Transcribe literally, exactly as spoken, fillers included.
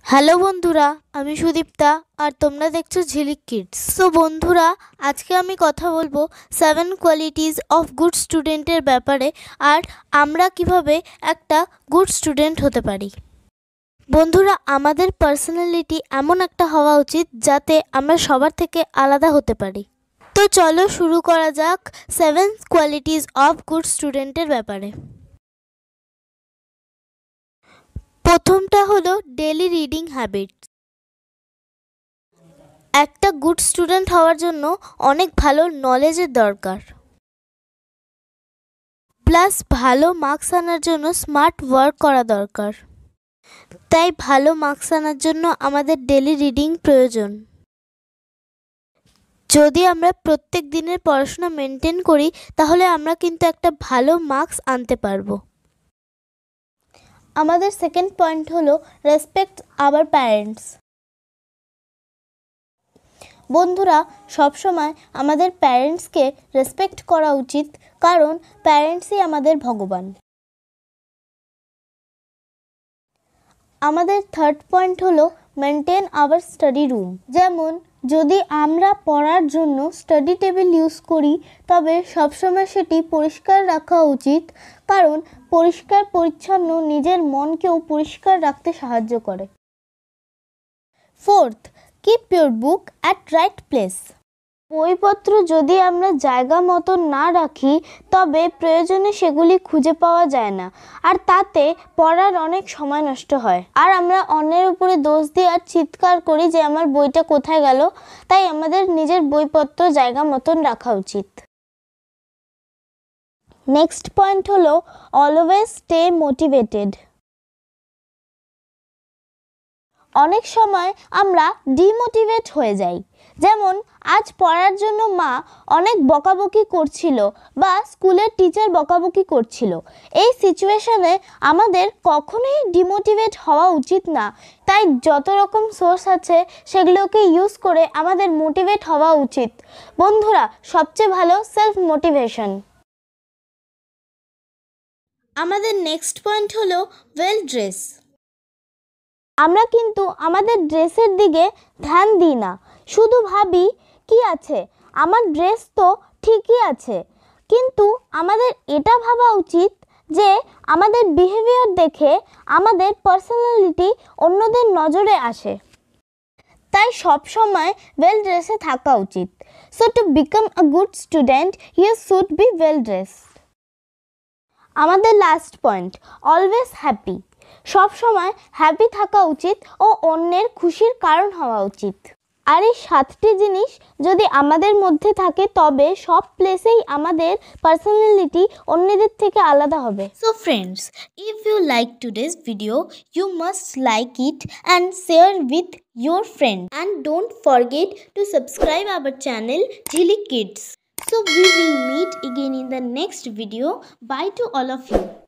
Hello বন্ধুরা, আমি সুদীপ্তা আর তোমরা দেখছো ঝিলিক কিডস। সো বন্ধুরা, আজকে আমি কথা বলবো সেভেন কোয়ালিটিস অফ গুড স্টুডেন্টের ব্যাপারে আর আমরা কিভাবে একটা গুড স্টুডেন্ট হতে পারি। বন্ধুরা, আমাদের পার্সোনালিটি এমন একটা হওয়া উচিত যাতে আমরা সবার থেকে আলাদা হতে পারি। তো চলো শুরু করা যাক সেভেন কোয়ালিটিস অফ গুড স্টুডেন্টের ব্যাপারে। প্রথমটা হলো ডেইলি রিডিং হ্যাবিট। একটা গুড স্টুডেন্ট হওয়ার জন্য অনেক ভালো নলেজের দরকার, প্লাস ভালো মার্কস আনার জন্য স্মার্ট ওয়ার্ক করা দরকার। তাই ভালো মার্কস আনার জন্য আমাদের ডেইলি রিডিং প্রয়োজন। যদি আমরা প্রত্যেক দিনের পড়াশোনা মেনটেন করি তাহলে আমরা কিন্তু একটা ভালো মার্কস আনতে পারবো। আমাদের সেকেন্ড পয়েন্ট হলো রেসপেক্ট আওয়ার প্যারেন্টস। বন্ধুরা, সবসময় আমাদের প্যারেন্টসকে রেসপেক্ট করা উচিত, কারণ প্যারেন্টসই আমাদের ভগবান। আমাদের থার্ড পয়েন্ট হলো মেনটেন আওয়ার স্টাডি রুম। যেমন যদি আমরা পড়ার জন্য স্টাডি টেবিল ইউজ করি তবে সবসময় সেটি পরিষ্কার রাখা উচিত, কারণ পরিষ্কার পরিচ্ছন্ন নিজের মনকেও পরিষ্কার রাখতে সাহায্য করে। Fourth, keep your book at right place. বইপত্র যদি আমরা জায়গা মতো না রাখি তবে প্রয়োজনে সেগুলি খুঁজে পাওয়া যায় না, আর তাতে পড়ার অনেক সময় নষ্ট হয়। আর আমরা অন্যের উপরে দোষ দিয়ে আর চিৎকার করি যে আমার বইটা কোথায় গেল। তাই আমাদের নিজের বইপত্র জায়গা মতন রাখা উচিত। নেক্সট পয়েন্ট হলো অলওয়েজ স্টে মোটিভেটেড। অনেক সময় আমরা ডিমোটিভেট হয়ে যাই। যেমন আজ পড়ার জন্য মা অনেক বকাবকি করছিল বা স্কুলের টিচার বকাবকি করছিল। এই সিচুয়েশনে আমাদের কখনোই ডিমোটিভেট হওয়া উচিত না। তাই যত রকম সোর্স আছে সেগুলোকে ইউজ করে আমাদের মোটিভেট হওয়া উচিত। বন্ধুরা, সবচেয়ে ভালো সেলফ মোটিভেশন। আমাদের নেক্সট পয়েন্ট হলো ওয়েল ড্রেস। আমরা কিন্তু আমাদের ড্রেসের দিকে ধ্যান দিই না, শুধু ভাবি কি আছে, আমার ড্রেস তো ঠিকই আছে। কিন্তু আমাদের এটা ভাবা উচিত যে আমাদের বিহেভিয়ার দেখে আমাদের পার্সোনালিটি অন্যদের নজরে আসে। তাই সব সময় ওয়েল ড্রেসে থাকা উচিত। So to become a good student you should be well dressed. আমাদের লাস্ট পয়েন্ট, অলওয়েজ হ্যাপি। সব সময় হ্যাপি থাকা উচিত ও অন্যের খুশির কারণ হওয়া উচিত। আর এই সাতটি জিনিস যদি আমাদের মধ্যে থাকে তবে সব প্লেসেই আমাদের পার্সোনালিটি অন্যদের থেকে আলাদা হবে। So friends, if you like today's video you must like it and share with your friend, and don't forget to subscribe our channel Jhilik Kids. So we will meet again in the next video. Bye to all of you.